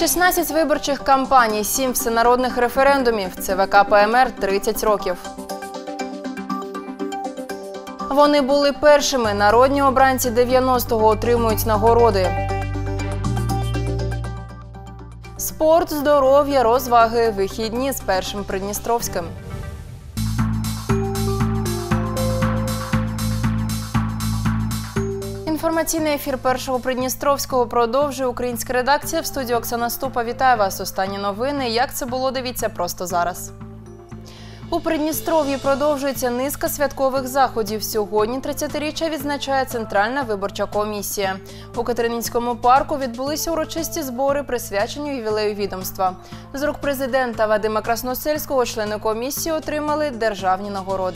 16 виборчих кампаній, 7 всенародних референдумів. ЦВК ПМР 30 років. Вони були першими. Народні обранці 90-го отримують нагороди. Спорт, здоров'я, розваги. Вихідні з Першим Придністровським. Інформаційний ефір Першого Придністровського продовжує українська редакція. В студії Оксана Ступа. Вітаю вас. Останні новини. Як це було, дивіться просто зараз. У Придністров'ї продовжується низка святкових заходів. Сьогодні 30-річчя відзначає Центральна виборча комісія. У Катерининському парку відбулися урочисті збори, присвячені ювілею відомства. З рук президента Вадима Красносельського члени комісії отримали державні нагороди.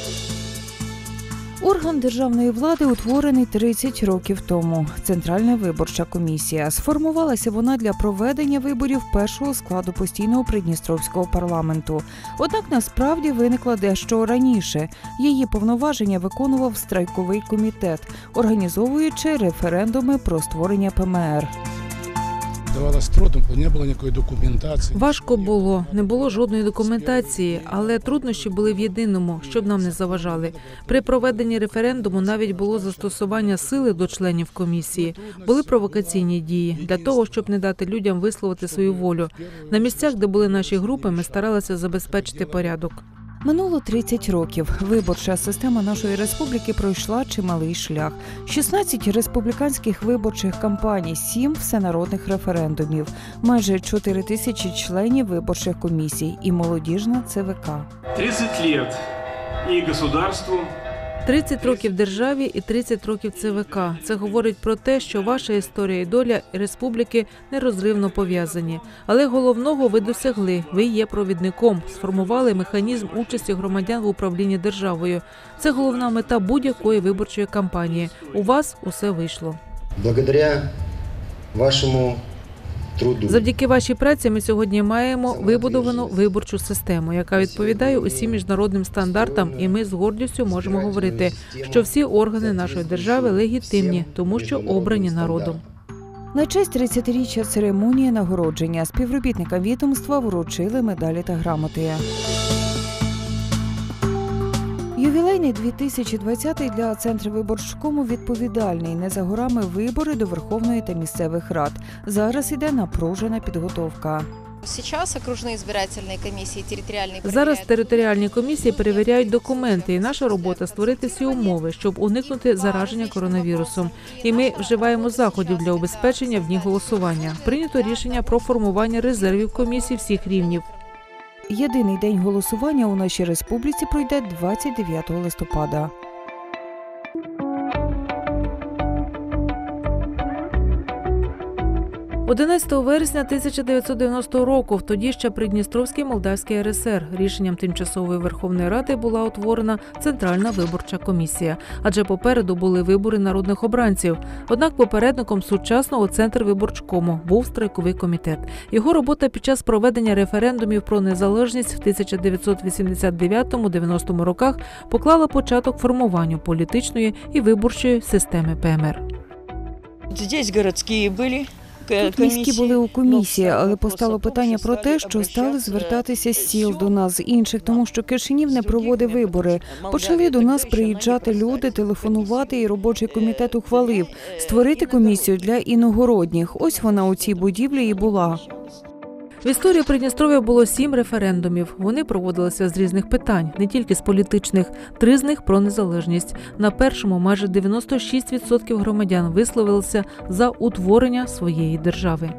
Орган державної влади утворений 30 років тому. Центральна виборча комісія. Сформувалася вона для проведення виборів першого складу постійного Придністровського парламенту. Однак насправді виникла дещо раніше. Її повноваження виконував страйковий комітет, організовуючи референдуми про створення ПМР. Давалось трудно, не було ніякої документації. Важко було, не було жодної документації, але труднощі були в єдиному, щоб нам не заважали. При проведенні референдуму навіть було застосування сили до членів комісії. Були провокаційні дії для того, щоб не дати людям висловити свою волю. На місцях, де були наші групи, ми старалися забезпечити порядок. Минуло 30 років. Виборча система нашої республіки пройшла чималий шлях. 16 республіканських виборчих кампаній, 7 всенародних референдумів, майже 4 тисячі членів виборчих комісій і молодіжна ЦВК. 30 років і государству. 30 років державі і 30 років ЦВК. Це говорить про те, що ваша історія і доля республіки нерозривно пов'язані. Але головного ви досягли. Ви є провідником. Сформували механізм участі громадян в управлінні державою. Це головна мета будь-якої виборчої кампанії. У вас усе вийшло. Благодаря вашому труду. Завдяки вашій праці ми сьогодні маємо вибудовану виборчу систему, яка відповідає усім міжнародним стандартам, і ми з гордістю можемо говорити, що всі органи нашої держави легітимні, тому що обрані народом. На честь 30-річчя церемонії нагородження співробітникам відомства вручили медалі та грамоти. Ювілейний 2020 для Центрвиборчкому відповідальний. Не за горами вибори до Верховної та місцевих рад. Зараз іде напружена підготовка. Зараз територіальні комісії перевіряють документи, і наша робота – створити всі умови, щоб уникнути зараження коронавірусом. І ми вживаємо заходів для убезпечення в дні голосування. Прийнято рішення про формування резервів комісій всіх рівнів. Єдиний день голосування у нашій республіці пройде 29 листопада. – 11 вересня 1990 року, тоді ще Придністровський Молдавський РСР, рішенням Тимчасової Верховної Ради була утворена Центральна виборча комісія. Адже попереду були вибори народних обранців. Однак попередником сучасного Центрвиборчкому був страйковий комітет. Його робота під час проведення референдумів про незалежність в 1989-90 роках поклала початок формуванню політичної і виборчої системи ПМР. Здесь городські були. Тут міські були у комісії, але постало питання про те, що стали звертатися з сіл до нас, з інших, тому що Кишинів не проводив вибори. Почали до нас приїжджати люди, телефонувати, і робочий комітет ухвалив створити комісію для іногородніх. Ось вона у цій будівлі і була. В історії Придністров'я було 7 референдумів. Вони проводилися з різних питань, не тільки з політичних. 3 з них про незалежність. На першому майже 96% громадян висловилися за утворення своєї держави.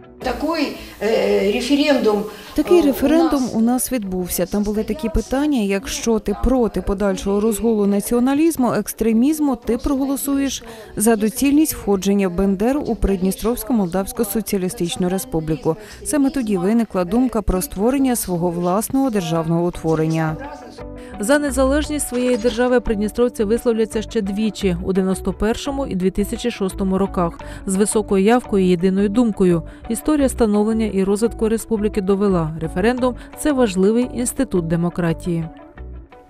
Такий референдум у нас відбувся. Там були такі питання, якщо ти проти подальшого розгулу націоналізму, екстремізму, ти проголосуєш за доцільність входження в БНДР у Придністровську Молдавську Соціалістичну Республіку. Саме тоді виникла думка про створення свого власного державного утворення. За незалежність своєї держави придністровці висловляться ще двічі – у 91-му і 2006 роках з високою явкою і єдиною думкою. Історія становлення і розвитку республіки довела – референдум – це важливий інститут демократії.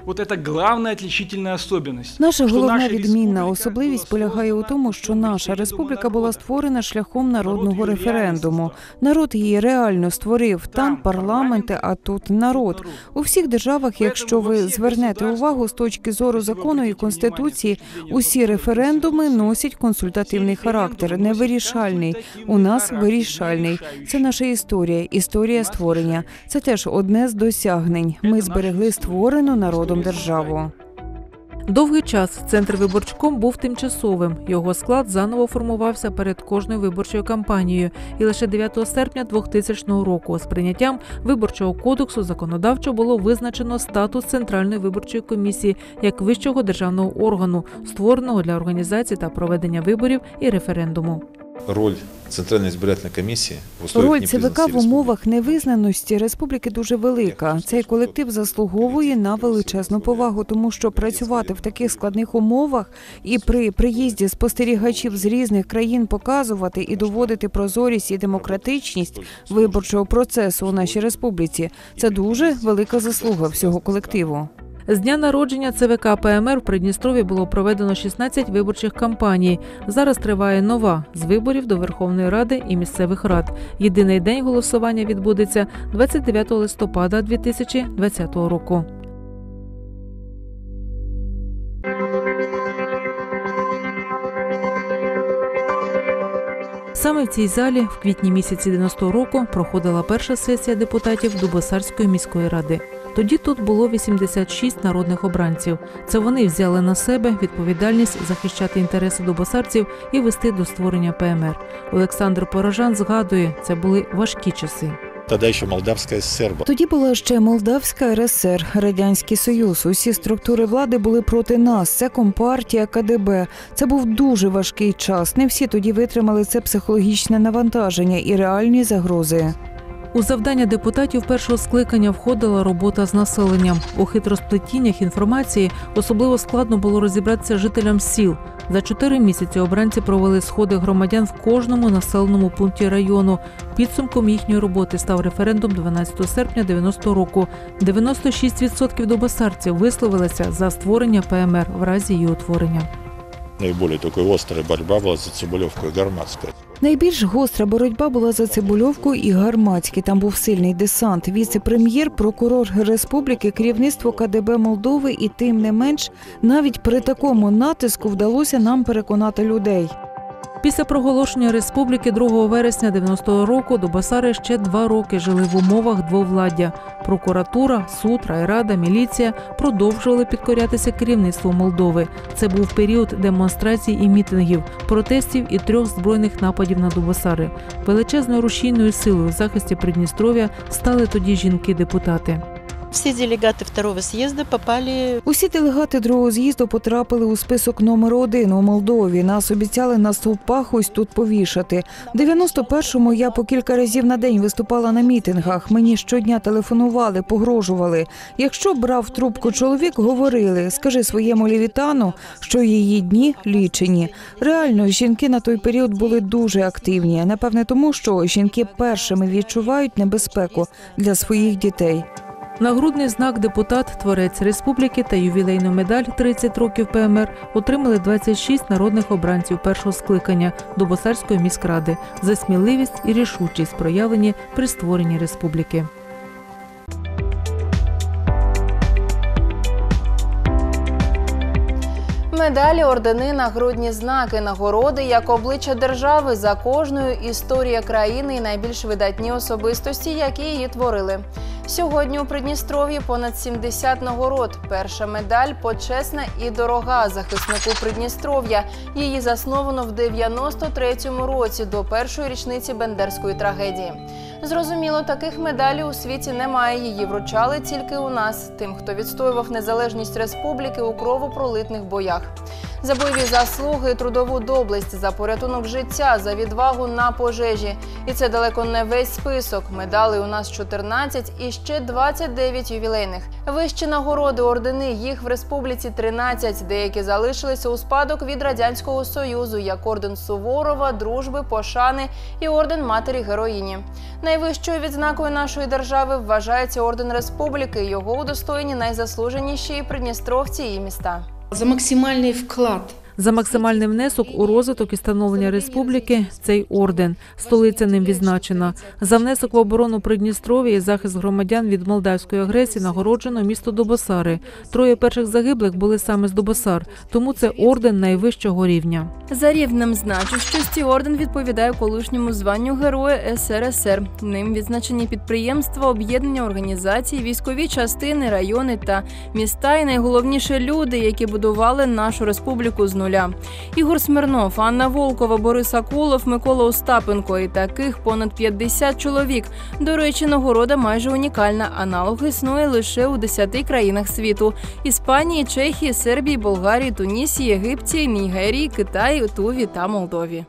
Вот это главная отличительная особенность. Наша Что головна наша відмінна республіка особливість була полягає у тому, що наша республіка була створена шляхом народного референдуму. Народ її реально створив. Там парламенти, а тут народ. У всіх державах, якщо ви звернете увагу з точки зору закону і конституції, усі референдуми носять консультативний характер, не вирішальний. У нас вирішальний. Це наша історія, історія створення. Це теж одне з досягнень. Ми зберегли створену народом державу. Довгий час Центрвиборчком був тимчасовим. Його склад заново формувався перед кожною виборчою кампанією. І лише 9 серпня 2000 року з прийняттям Виборчого кодексу законодавчо було визначено статус Центральної виборчої комісії як вищого державного органу, створеного для організації та проведення виборів і референдуму. Роль Центральної збирательної комісії в условиях Роль ЦВК невизнаності в умовах невизнаності республіки дуже велика. Цей колектив заслуговує на величезну повагу, тому що працювати в таких складних умовах і при приїзді спостерігачів з різних країн показувати і доводити прозорість і демократичність виборчого процесу у нашій республіці – це дуже велика заслуга всього колективу. З дня народження ЦВК ПМР в Придністров'ї було проведено 16 виборчих кампаній. Зараз триває нова – з виборів до Верховної Ради і місцевих рад. Єдиний день голосування відбудеться 29 листопада 2020 року. Саме в цій залі в квітні місяці 90-го року проходила перша сесія депутатів Дубосарської міської ради. Тоді тут було 86 народних обранців. Це вони взяли на себе відповідальність захищати інтереси дубосарців і вести до створення ПМР. Олександр Порожан згадує, це були важкі часи. Тоді ще Молдавська ССР. Тоді була ще Молдавська РСР, Радянський Союз. Усі структури влади були проти нас. Це Компартія, КДБ. Це був дуже важкий час. Не всі тоді витримали це психологічне навантаження і реальні загрози. У завдання депутатів першого скликання входила робота з населенням. У хитросплетіннях інформації особливо складно було розібратися жителям сіл. За 4 місяці обранці провели сходи громадян в кожному населеному пункті району. Підсумком їхньої роботи став референдум 12 серпня 90 року. 96% дубосарців висловилися за створення ПМР в разі її утворення. Найбільш така гостра боротьба була за Цибульовку і Гарматську. Найбільш гостра боротьба була за Цибульовку і Гарматське. Там був сильний десант. Віце-прем'єр, прокурор республіки, керівництво КДБ Молдови. І тим не менш, навіть при такому натиску вдалося нам переконати людей. Після проголошення республіки 2 вересня 90-го року дубосари ще 2 роки жили в умовах двовладдя. Прокуратура, суд, райрада, міліція продовжували підкорятися керівництву Молдови. Це був період демонстрацій і мітингів, протестів і 3 збройних нападів на дубосари. Величезною рушійною силою в захисті Придністров'я стали тоді жінки-депутати. Всі делегати 2-го з'їзду попали. Усі делегати 2-го з'їзду потрапили у список номер 1 у Молдові. Нас обіцяли на стовпах ось тут повішати. В 91-му я по кілька разів на день виступала на мітингах. Мені щодня телефонували, погрожували. Якщо брав трубку чоловік, говорили: скажи своєму левітану, що її дні лічені. Реально, жінки на той період були дуже активні. Напевне тому, що жінки першими відчувають небезпеку для своїх дітей. Нагрудний знак «Депутат», «Творець республіки» та ювілейну медаль «30 років ПМР» отримали 26 народних обранців першого скликання Дубосарської міськради за сміливість і рішучість, проявлені при створенні республіки. Медалі, ордени, нагрудні знаки, нагороди як обличчя держави, за кожною історія країни і найбільш видатні особистості, які її творили. Сьогодні у Придністров'ї понад 70 нагород. Перша медаль – почесна і дорога захиснику Придністров'я. Її засновано в 93-му році, до першої річниці Бендерської трагедії. Зрозуміло, таких медалей у світі немає, її вручали тільки у нас, тим, хто відстоював незалежність республіки у кровопролитних боях. За бойові заслуги, трудову доблесть, за порятунок життя, за відвагу на пожежі. І це далеко не весь список. Медалей у нас 14 і ще 29 ювілейних. Вищі нагороди, ордени, їх в республіці 13. Деякі залишилися у спадок від Радянського Союзу, як орден Суворова, Дружби, Пошани і орден Матері-Героїні. Найвищою відзнакою нашої держави вважається орден Республіки. Його удостоєні найзаслуженіші придністровці і міста. За максимальний вклад. За максимальний внесок у розвиток і становлення республіки цей орден. Столиця ним відзначена. За внесок в оборону Придністров'я і захист громадян від молдавської агресії нагороджено місто Дубосари. 3 перших загиблих були саме з Дубосар, тому це орден найвищого рівня. За рівнем значущості орден відповідає колишньому званню Героя СРСР. Ним відзначені підприємства, об'єднання організацій, військові частини, райони та міста і найголовніше люди, які будували нашу республіку з нуля. Ігор Смирнов, Анна Волкова, Борис Акулов, Микола Остапенко і таких понад 50 чоловік. До речі, нагорода майже унікальна. Аналог існує лише у 10 країнах світу – Іспанії, Чехії, Сербії, Болгарії, Тунісі, Єгипті, Нігерії, Китаї, Туві та Молдові.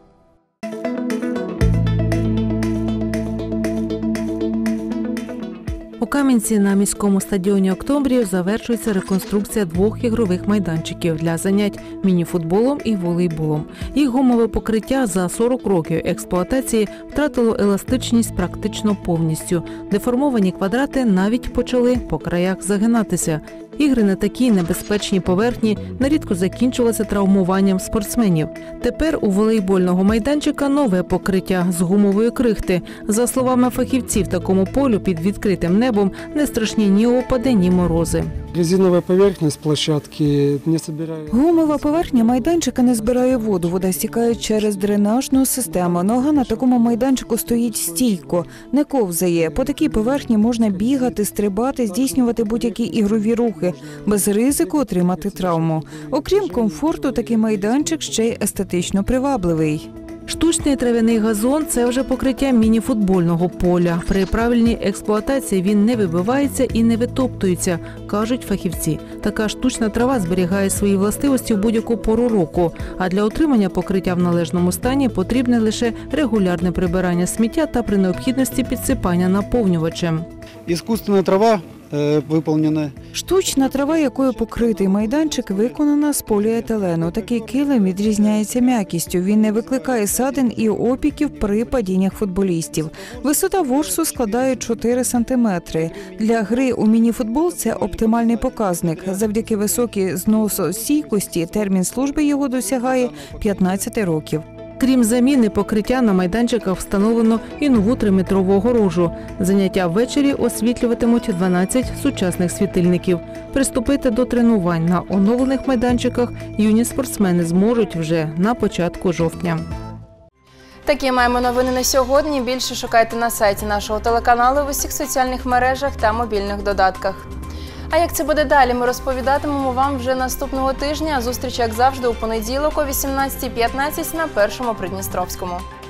У Кам'янці на міському стадіоні «Октябрів» завершується реконструкція 2 ігрових майданчиків для занять мініфутболом і волейболом. Їх гумове покриття за 40 років експлуатації втратило еластичність практично повністю. Деформовані квадрати навіть почали по краях загинатися. Ігри на такій небезпечній поверхні нерідко закінчувалися травмуванням спортсменів. Тепер у волейбольного майданчика нове покриття з гумової крихти. За словами фахівців, такому полю під відкритим небом не страшні ні опади, ні морози. Резинова поверхність площадки не збирає. Гумова поверхня майданчика не збирає воду. Вода стікає через дренажну систему. Нога на такому майданчику стоїть стійко, не ковзає. По такій поверхні можна бігати, стрибати, здійснювати будь-які ігрові рухи, без ризику отримати травму. Окрім комфорту, такий майданчик ще й естетично привабливий. Штучний трав'яний газон – це вже покриття мініфутбольного поля. При правильній експлуатації він не вибивається і не витоптується, кажуть фахівці. Така штучна трава зберігає свої властивості в будь-яку пору року, а для отримання покриття в належному стані потрібне лише регулярне прибирання сміття та при необхідності підсипання наповнювачем. Іскусственна трава виконана. Штучна трава, якою покритий майданчик, виконана з поліетилену. Такий килим відрізняється м'якістю. Він не викликає садин і опіків при падіннях футболістів. Висота ворсу складає 4 сантиметри. Для гри у мініфутбол це оптимальний показник. Завдяки високій зносостійкості термін служби його досягає 15 років. Крім заміни покриття, на майданчиках встановлено і нову 3-метрову огорожу. Заняття ввечері освітлюватимуть 12 сучасних світильників. Приступити до тренувань на оновлених майданчиках юні спортсмени зможуть вже на початку жовтня. Такі маємо новини на сьогодні. Більше шукайте на сайті нашого телеканалу, в усіх соціальних мережах та мобільних додатках. А як це буде далі, ми розповідатимемо вам вже наступного тижня. Зустріч, як завжди, у понеділок о 18:15 на Першому Придністровському.